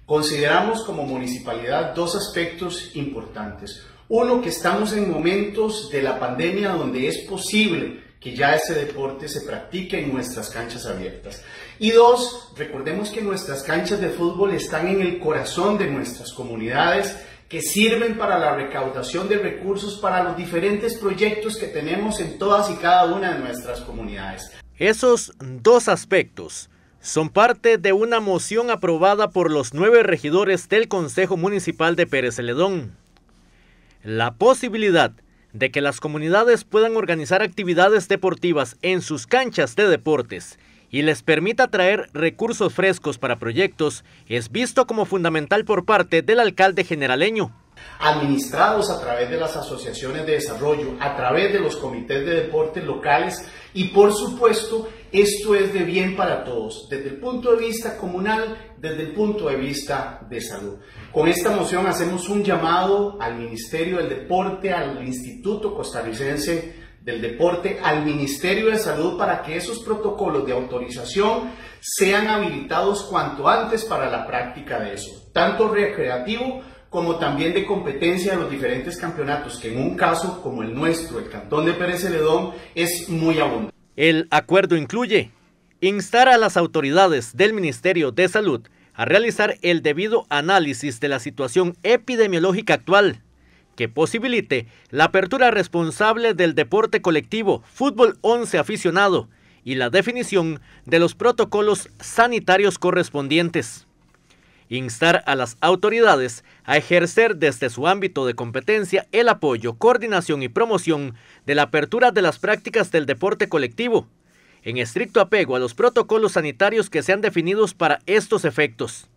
Consideramos como municipalidad dos aspectos importantes. Uno, que estamos en momentos de la pandemia donde es posible que ya ese deporte se practique en nuestras canchas abiertas. Y dos, recordemos que nuestras canchas de fútbol están en el corazón de nuestras comunidades, que sirven para la recaudación de recursos para los diferentes proyectos que tenemos en todas y cada una de nuestras comunidades. Esos dos aspectos son parte de una moción aprobada por los 9 regidores del Consejo Municipal de Pérez Celedón. La posibilidad de que las comunidades puedan organizar actividades deportivas en sus canchas de deportes y les permita traer recursos frescos para proyectos es visto como fundamental por parte del alcalde generaleño. Administrados a través de las asociaciones de desarrollo, a través de los comités de deportes locales y por supuesto esto es de bien para todos, desde el punto de vista comunal, desde el punto de vista de salud. Con esta moción hacemos un llamado al Ministerio del Deporte, al Instituto Costarricense del Deporte, al Ministerio de Salud para que esos protocolos de autorización sean habilitados cuanto antes para la práctica de eso, tanto recreativo como también de competencia de los diferentes campeonatos, que en un caso como el nuestro, el Cantón de Pérez Celedón, es muy abundante. El acuerdo incluye instar a las autoridades del Ministerio de Salud a realizar el debido análisis de la situación epidemiológica actual, que posibilite la apertura responsable del deporte colectivo, fútbol 11 aficionado y la definición de los protocolos sanitarios correspondientes. Instar a las autoridades a ejercer desde su ámbito de competencia el apoyo, coordinación y promoción de la apertura de las prácticas del deporte colectivo, en estricto apego a los protocolos sanitarios que sean definidos para estos efectos.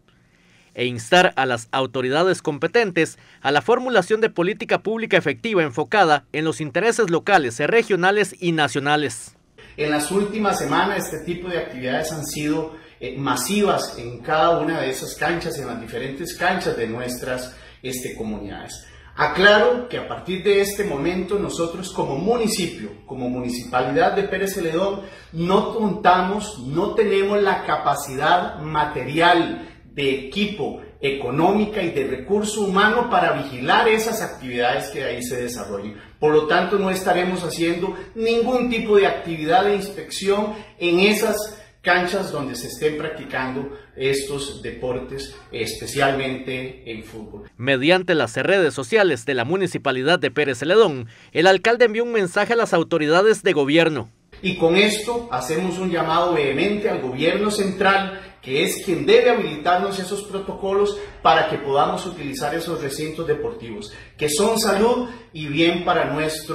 E instar a las autoridades competentes a la formulación de política pública efectiva enfocada en los intereses locales, regionales y nacionales. En las últimas semanas este tipo de actividades han sido masivas en cada una de esas canchas, en las diferentes canchas de nuestras comunidades. Aclaro que a partir de este momento nosotros como municipio, como municipalidad de Pérez Celedón, no contamos, no tenemos la capacidad material, de equipo, económica y de recurso humano para vigilar esas actividades que ahí se desarrollen. Por lo tanto, no estaremos haciendo ningún tipo de actividad de inspección en esas canchas donde se estén practicando estos deportes, especialmente el fútbol. Mediante las redes sociales de la Municipalidad de Pérez Celedón, el alcalde envió un mensaje a las autoridades de gobierno. Y con esto hacemos un llamado vehemente al gobierno central, que es quien debe habilitarnos esos protocolos para que podamos utilizar esos recintos deportivos, que son salud y bien para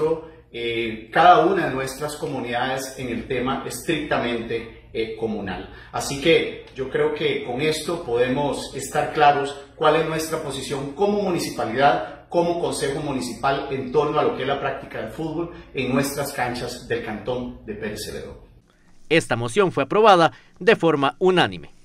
cada una de nuestras comunidades en el tema estrictamente comunal. Así que yo creo que con esto podemos estar claros cuál es nuestra posición como municipalidad, como Consejo Municipal en torno a lo que es la práctica del fútbol en nuestras canchas del Cantón de Pérez Celedón. Esta moción fue aprobada de forma unánime.